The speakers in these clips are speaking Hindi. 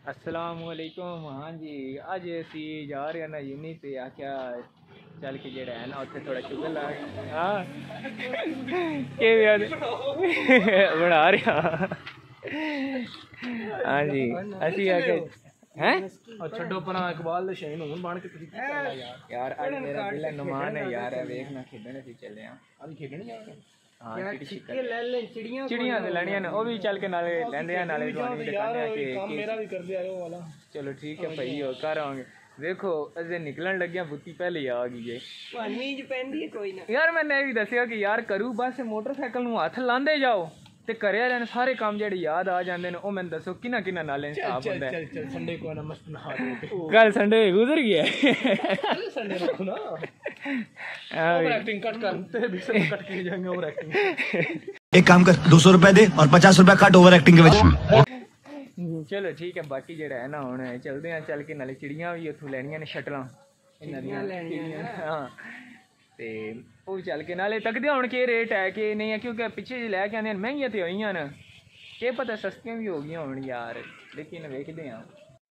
अस्सलामुअलैकुम। हाँ जी, अज असी जा रहे हैं ना यूनी ते आख्या चल के जेड़ा है ना उत्थे थोड़ा शुगर ला हाँ बना रहा हाँ जी असी आखे हैं छड्डो परा इकबाल दे शहीन हुन बन के तुसी की करना यार आज मेरा दिल नुमान है यार वेखना खेडने सी चले हां अभी खेडने जा रहे हाँ चिड़ियां ते लैनियां ने भी चल के नाले लैंदे हैं नाले तुहानू भी दिखाने हैं कि काम मेरा भी कर दे आयो वाला चलो ठीक है भाई हो कर आवांगे देखो अजे निकलन लगे बुत्ती पहले ही आ गई है नींद पैंदी है कोई ना यार मैंने भी दसिया कि यार करूँ बस मोटरसाइकिल नूं हथ लांदे जाओ ते करे वाले ने सारे काम जेड़े याद आ जांदे ने ओ मैंने दसो किना किना नाले साफ होंदा है चल संडे को ना मस्त नहा कल संडे गुजर गया कल संडे रखो ना ओवर एक्टिंग कट कर तेरे भी सब कट के जाएंगे ओवर एक्टिंग एक काम कर 200 रुपए दे और 50 रुपए काट ओवर एक्टिंग के वजह चलो ठीक है बाकी जेड़ा है ना हुण चलदे हैं चल के नाले चिड़ियां भी उत्थों लैनियां ने शटलां इन्हां दियां हां ते वो चल के नाले तकदे हुण के रेट है कि नहीं है क्योंकि पिछे जे लैके आने महंगियां तो होईयां न के पता सस्तियां भी हो गई हुण यार लेकिन वेखदे हां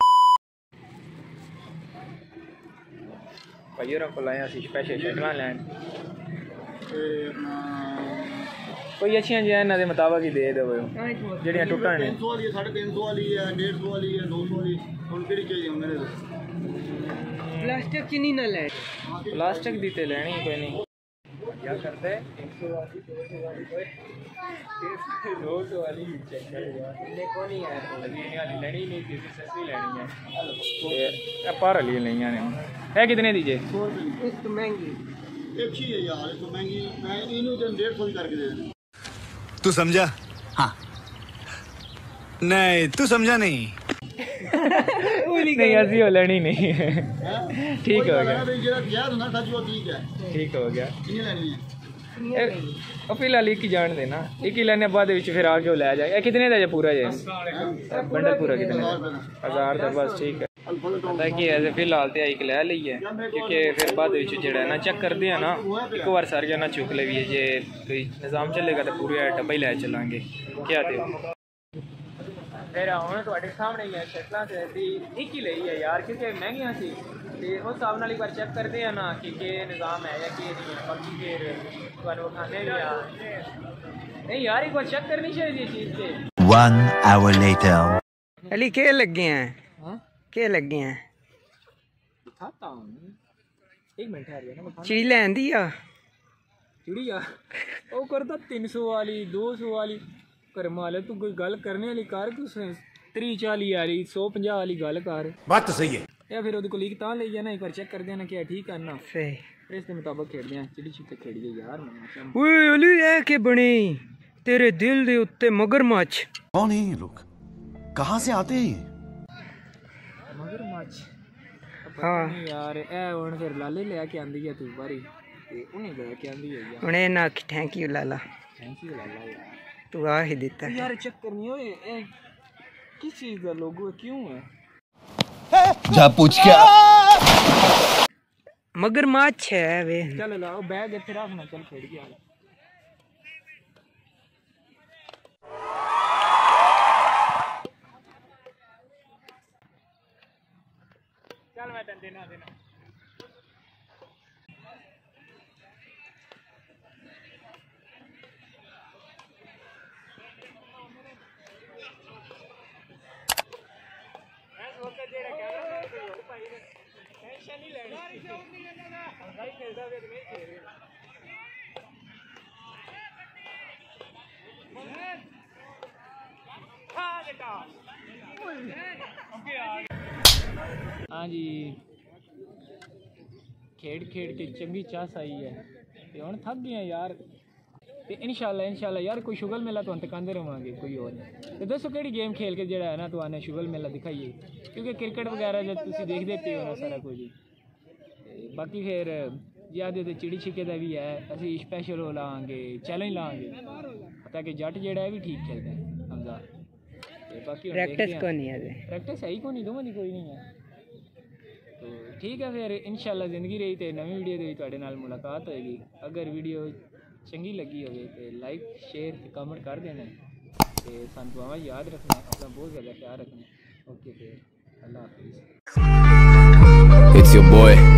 भाई होरां कोल आया सी स्पेशल शटलां लैन कोई अच्छियां जी इन्हां दे मुताबिक ही दे देवो जेड़ियां टुटण ने 300 वाली 350 वाली है 150 वाली है 200 वाली हुण केड़ी चाहिए मेरे प्लास्टिक की नहीं ना ले प्लास्टिक दी ते लेनी कोई नहीं क्या करते 300 वाली 200 वाली कोई 200 वाली चेक कर यार इन्ने को नहीं है लेनी वाली लेनी नहीं थी सस्ती लेनी है ये पर लिए नहीं आने है कितने दीजिए 100 रुपए इस तो महंगी एक ही है यार तो महंगी मैं इनु 150 करके दे देना तू समझा हाँ नहीं तू समझा नहीं नहीं ऐसी हो लेनी नहीं ठीक हो गया ठीक हो गया फिलहाल एक ही जान देना एक ही लेने बाद फिर आगे लै जाए कितने का पूरा जे बंडल पूरा कितने 1000 का बस ठीक है पता कि ऐसे फिलहाल तो एक लै ली है क्योंकि फिर बाद जेड़ा है ना चेक करते हैं ना एक बार सारे ना चुक ले भी जे कोई निज़ाम चलेगा तो पूरे डब्बा ही लै चलांगे क्या दे फिर हूँ थोड़े सामने ही है शटलों से एक ही ली है यार क्योंकि महंगियां सी तो उस हिसाब नाल एक बार चेक करते हैं ना कि निज़ाम है या कि नहीं है बाकी फिर तुहानू खाने भी नहीं यार एक बार चेक करनी चाहिए चीज़ से 1 hour later अली के लगे हैं के लगे हैं दिखाता हूँ एक मिनट है चिड़ी लैन दी आ चिड़िया वो करता 300 वाली 200 वाली कर माले तू कोई गल करने वाली कर तू 30-40 वाली 150 वाली गल कर बात तो सही है या फिर ओदे कोल तां ले जाना एक बार चेक कर देना क्या ठीक है ना सही फिर इसके मुताबिक खेलते हैं चिड़ी छिक्के खेलिए यार ओए अली है के बनी तेरे दिल दे उत्ते मगरमच्छ कौन है ये लोग कहां से आते हैं मगरमच्छ हाँ यार ए हुन फिर लाले लेके आंदी है तू बारी ते उन्हें लेके आंदी है यार उन्हें ना थैंक यू लाला यार तू आ ही देता यार चेक करनी हो किस चीज का लोगो क्यों है जा पूछ क्या मगरमच्छ है वे चल लाओ बैग इथे रखना चल खेड़ गया चल मैं तन देना हाँ जी खेड़ के चंगी चास आई है ते हुण थक गए यार ते इंशाल्लाह यार कोई शुगल मेला तो तकांदे रहांगे कोई और नहीं तो दसो केड़ी गेम खेल के जेड़ा है ना तो आने शुगल मेला दिखाइए क्योंकि क्रिकेट वगैरह जब तुम देखते पे हो ना सारा कुछ बाकी फिर ज्यादा तो चिड़ी छिक्के का भी है असी स्पैशल वो लाँगे चैलेंज लाँगे पता कि जट जेड़ा है भी ठीक खेलते हैं हमजा बाकी प्रैक्टिस को नहीं है प्रैक्टिस है ही को नहीं दोवां दी कोई नहीं है तो ठीक है फिर इंशाल्लाह जिंदगी रही तो नवी वीडियो के तुहाडे नाल मुलाकात होएगी अगर वीडियो चंगी लगी हो तो लाइक शेयर कमेंट कर देना तो सानू याद रखना अपना बहुत ज़्यादा ख्याल रखना। ओके फिर अल्लाह हाफिज़। It's your boy